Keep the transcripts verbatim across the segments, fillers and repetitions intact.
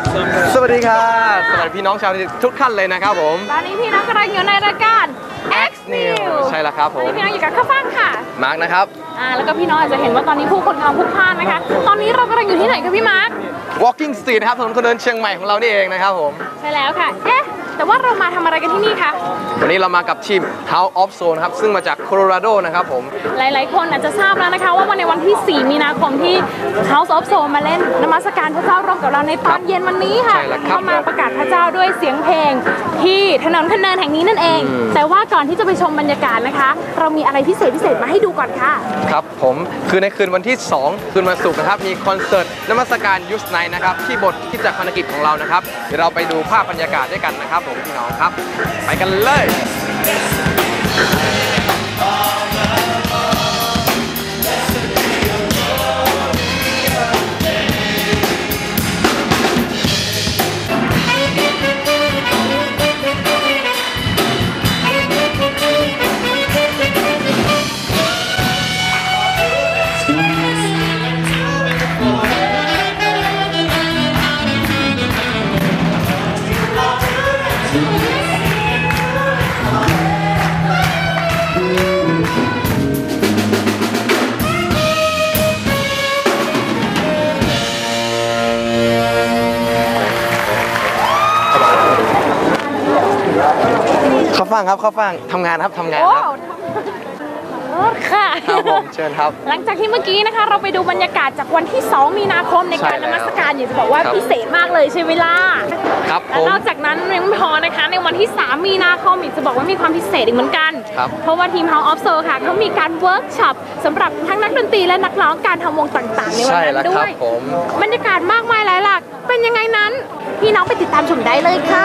สวัสดีครับสวัสดีพี่น้องชาวทุกท่านเลยนะครับผมตอนนี้พี่น้องกำลังอยู่ในรายการ X News ใช่แล้วครับผมพี่น้องอยู่กับข้าวฟ่างค่ะมาร์กนะครับอ่าแล้วก็พี่น้องอาจจะเห็นว่าตอนนี้ผู้คนกำลังพลุกพล่านนะคะตอนนี้เรากำลังอยู่ที่ไหนคะพี่มาร์ค Walking Street นะครับถนนคนเดินเชียงใหม่ของเรานี่เองนะครับผมใช่แล้วค่ะเอ๊ะแต่ว่าเรามาทำอะไรกันที่นี่คะวันนี้เรามากับทีม House of Soul นะครับซึ่งมาจากโคโลราโดนะครับผมหลายๆคนอาจจะทราบแล้วนะคะว่าวันในวันที่สี่มีนาคมที่ House of Soul มาเล่นนมัสการพระเจ้าร่วมกับเราในตอนเย็นวันนี้ค่ะเข้ามาประกาศพระเจ้าด้วยเสียงเพลงที่ถนนคนเดินแห่งนี้นั่นเองแต่ว่าก่อนที่จะไปชมบรรยากาศนะคะเรามีอะไรพิเศษพิเศษมาให้ดูก่อนค่ะครับผมคือในคืนวันที่สองคืนวันศุกร์นะครับมีคอนเสิร์ตนมัสการยูสไนท์นะครับที่โบสถ์คริสตจักรพันธกิจของเรานะครับเดี๋ยวเราไปดูภาพบรรยากาศด้วยกันนะครับผมพี่น้องครับไปกันเลยข้าวฟ่างครับข้าวฟ่างทำงานครับทำงานครับค่ะครับผมเชิญครับหลังจากที่เมื่อกี้นะคะเราไปดูบรรยากาศจากวันที่สองมีนาคมในการนมัสการอยากจะบอกว่าพิเศษมากเลยใช่ไหมล่ะครับและนอกจากนั้นยังไม่พอนะคะในวันที่สามมีนาคมอยากจะบอกว่ามีความพิเศษอีกเหมือนกันเพราะว่าทีม House of Soul ค่ะเขามีการเวิร์กช็อปสำหรับทั้งนักดนตรีและนักร้องการทำวงต่างๆในวันนั้นด้วยบรรยากาศมากมายหลายหลากเป็นยังไงนั้นพี่น้องไปติดตามชมได้เลยค่ะ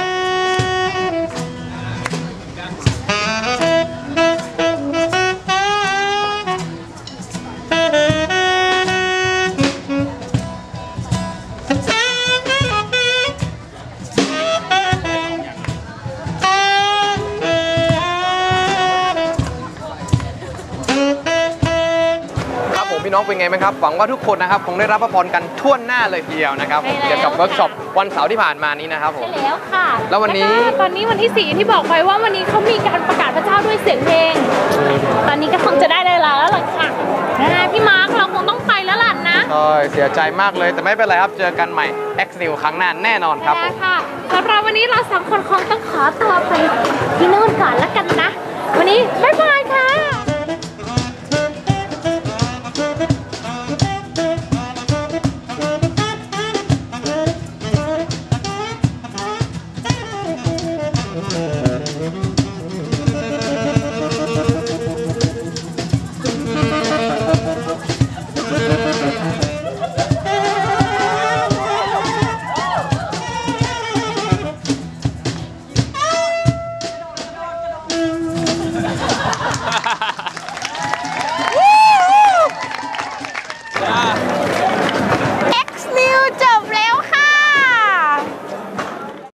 พี่น้องเป็นไงไหมครับหวังว่าทุกคนนะครับคงได้รับพระพรกันทั่วหน้าเลยทีเดียวนะครับเกี่ยวกับเวิร์กช็อปวันเสาร์ที่ผ่านมานี้นะครับผมใช่แล้วค่ะแล้ววันนี้ตอนนี้วันที่สี่ที่บอกไปว่าวันนี้เขามีการประกาศพระเจ้าด้วยเสียงเพลงตอนนี้ก็คงจะได้เวลาแล้วล่ะค่ะนะพี่มาร์คเราคงต้องไปแล้วล่ะนะใช่เสียใจมากเลยแต่ไม่เป็นไรครับเจอกันใหม่ X News ครั้งหน้าแน่นอนครับผมค่ะสำหรับวันนี้เราสองคนคงต้องขอตัวไปที่นู่นก่อนแล้วกันนะวันนี้บ๊ายบายค่ะ